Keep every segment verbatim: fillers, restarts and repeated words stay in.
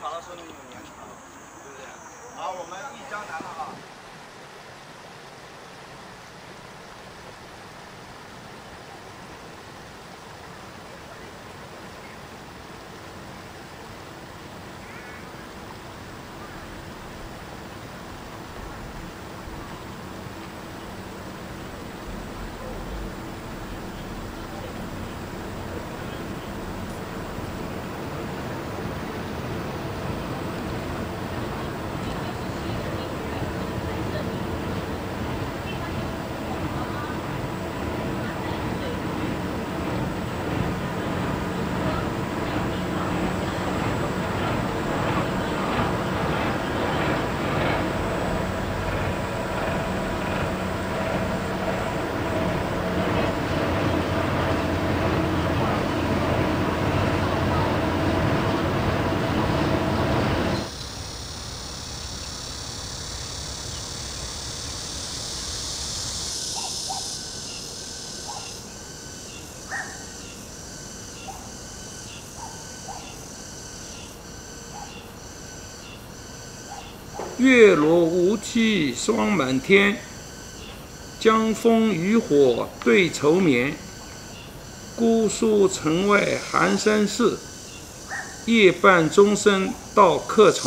草的时候用粘草，对不对？好，我们一江南了啊。 月落乌啼霜满天，江枫渔火对愁眠。姑苏城外寒山寺，夜半钟声到客船。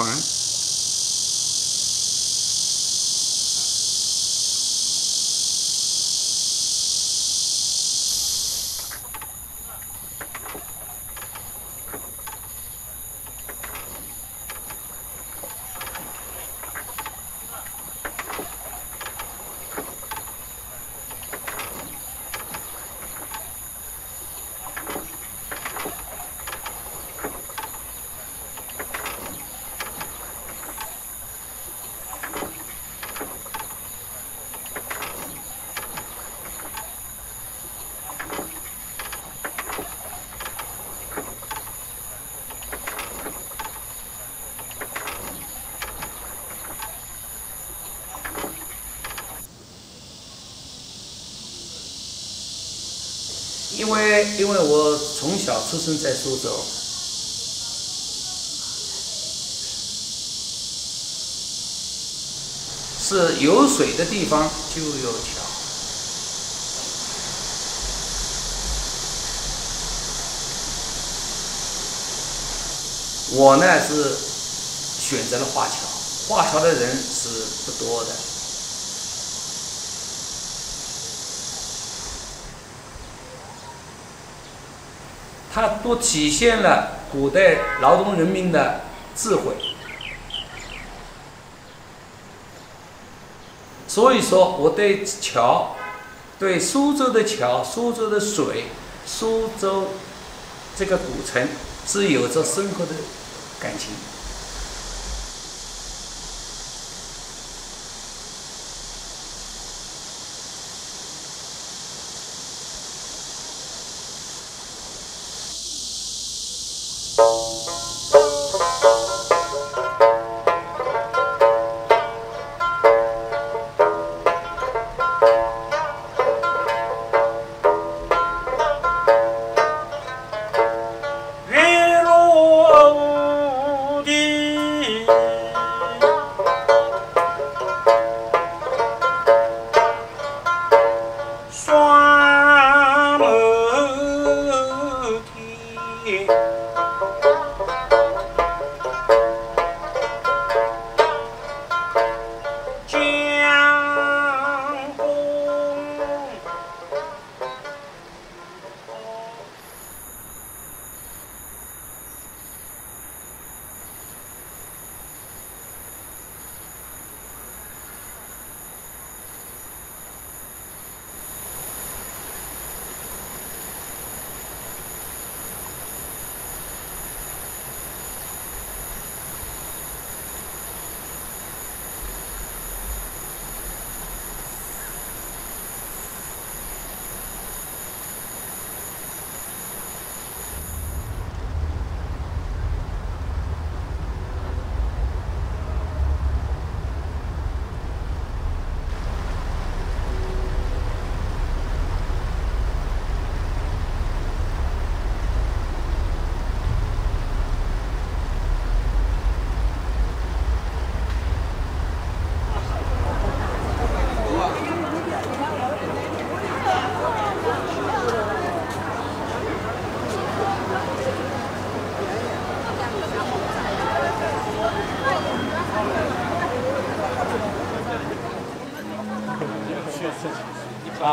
因为因为我从小出生在苏州，是有水的地方就有桥。我呢是选择了华侨，华侨的人是不多的。它都体现了古代劳动人民的智慧，所以说我对桥，对苏州的桥、苏州的水、苏州这个古城是有着深刻的感情。 月落乌啼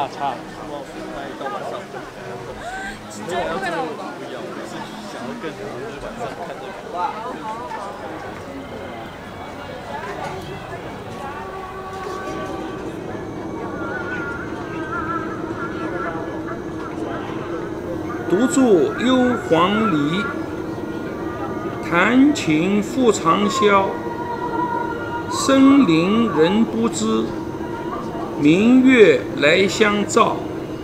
差差。 到晚上，没有要这个不一样，我是想要更想要就是晚上看这个。独坐幽篁里，弹琴复长啸。深林人不知，明月来相照。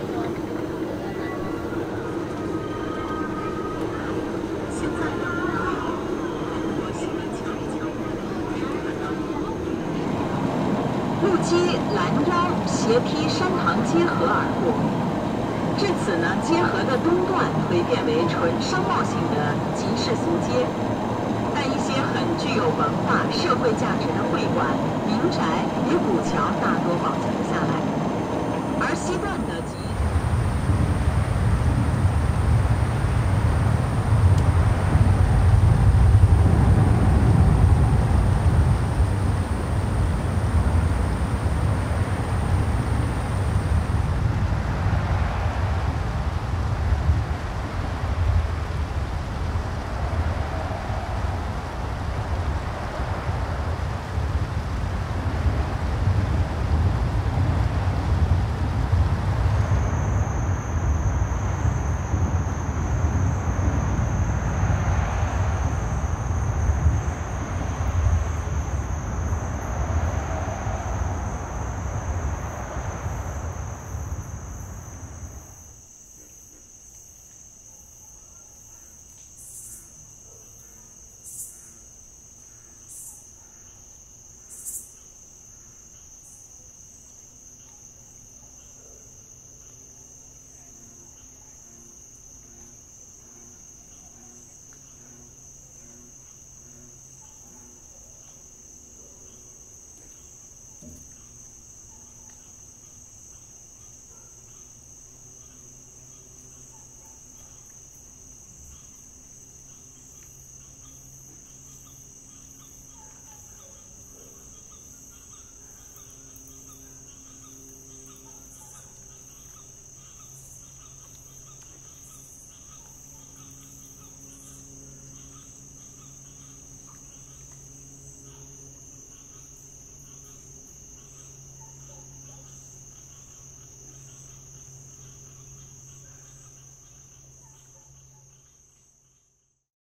路基拦腰斜劈山塘街河而过，至此呢，街河的东段蜕变为纯商贸性的集市俗街。但一些很具有文化、社会价值的会馆、民宅与古桥大多保存了下来，而西段的